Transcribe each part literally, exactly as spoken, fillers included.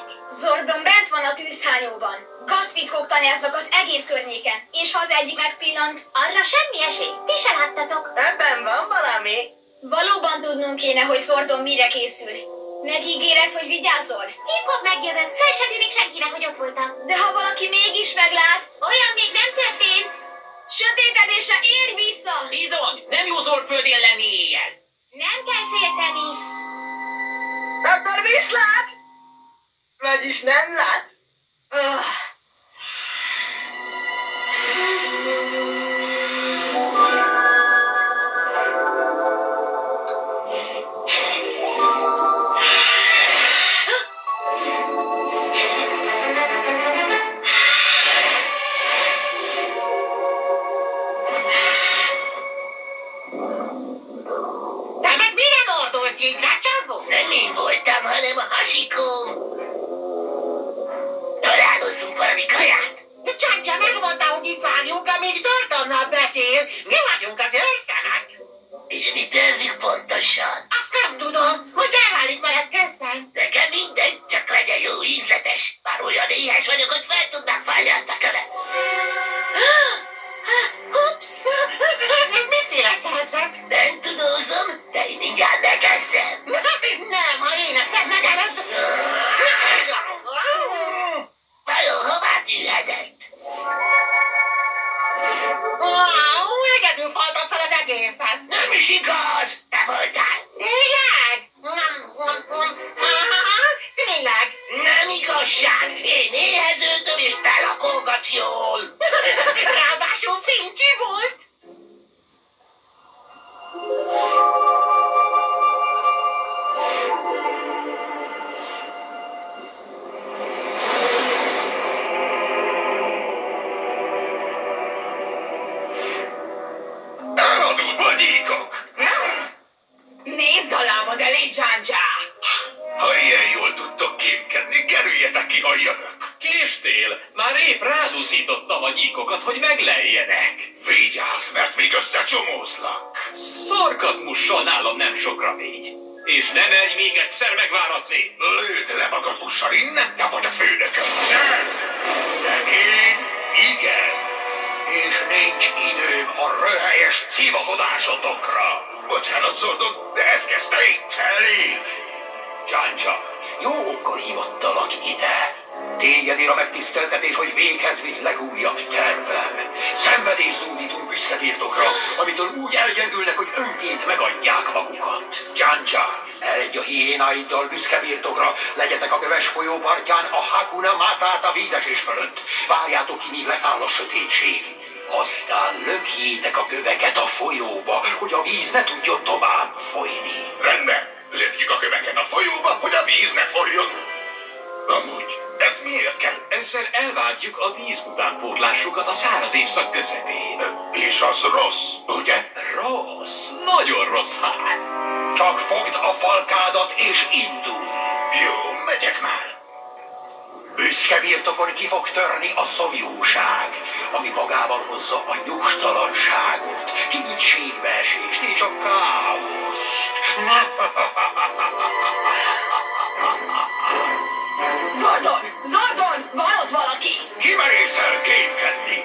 Zordon bent van a tűzhányóban. Gazpickók tanyáznak az egész környéken, és ha az egyik megpillant... Arra semmi esély, ti se láttatok. Ebben van valami. Valóban tudnunk kéne, hogy Zordon mire készül. Megígéred, hogy vigyázol? Hip-hop megjövök, fel se tűnik senkinek, hogy ott voltam. De ha valaki mégis meglát... Olyan még nem történt. Sötétedésre érj vissza! Bizony, nem jó Zordföldén lenni éjjel. Nem kell félteni. Akkor viszlát! Vagyis nem lát? Öh. Te meg mire mordulsz így, rácsagó? Nem én voltam, hanem a hasikóm. Találkozzunk valami kaját. De Csáncsa megmondta, hogy itt várjunk, amíg Zordonnal beszél. Mi vagyunk az őrszemek. És mi tervük pontosan? Azt nem tudom, hogy elválik veled közben. Nekem mindegy, csak legyen jó ízletes. Bár olyan éhes vagyok, hogy fel tudnám fájni azt a követ. Ups! Ez meg miféle szerzet? Nem tudózom, de én mindjárt megeszem. Nem, ha én eszem meg előtt. Vajon hová tűhetett? Wow, egyedül faltad fel az egészet. Nem is igaz, te voltál. Tényleg? Tényleg? Nem igazság, én éheződöm és te lakolgatsz jól. Ráadásul fincsi volt. Az útból gyíkok! Nézd a lábad elé, Dzsáncsa! Ha ilyen jól tudtok kémkedni, kerüljetek ki, ha jövök! Késtél, már épp rádúszítottam a gyíkokat, hogy megleljenek. Vigyázz, mert még összecsomózlak! Szarkazmussal nálam nem sokra végy. És ne merj még egyszer megváratni. Lőd le magad, ussal, innen te vagy a főnököm! Nem! De én igen! És nincs időm a röhelyes civakodásotokra! Bocsánat, Zordon, de ezt kezdte itt! Elég! Csáncsa, jó okkal hívottalak ide. Téged ér a megtiszteltetés, hogy véghez vidd legújabb tervem. Szenvedés zúdítunk büszkebirtokra, amitől úgy elgyengülnek, hogy önként megadják magukat. Csáncsa, eredj a hiénáiddal büszkebirtokra, legyetek a köves folyó partján a Hakuna Matata vízesés fölött. Várjátok ki, míg leszáll a sötétség. Aztán lökjétek a köveket a folyóba, hogy a víz ne tudjon tovább folyni. Rendben, lökjük a köveket a folyóba, hogy a víz ne folyjon. Amúgy, ez miért kell? Ezzel elvágjuk a víz utánpótlásukat a száraz évszak közepén. És az rossz, ugye? Rossz, nagyon rossz hát. Csak fogd a falkádat és indulj! Jó, megyek már. Büszke birtokon ki fog törni a szomjúság, ami magával hozza a nyugtalanságot, kétségbeesést és a káoszt. Zordon! Zordon! Van ott valaki! Kimerészel kémkedni!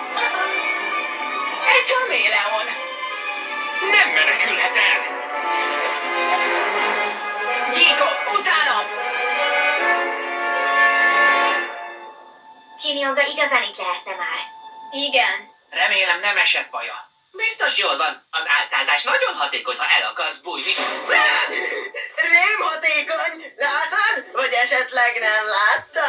Egy kaméleon! Nem menekülhet el. Gyíkok, utánam! Kinyoga igazán itt lehette már. Igen. Remélem nem esett baja. Biztos jól van. Az álcázás nagyon hatékony, ha el akarsz bújni. Rém hatékony! Látod? Vagy esetleg nem láttad?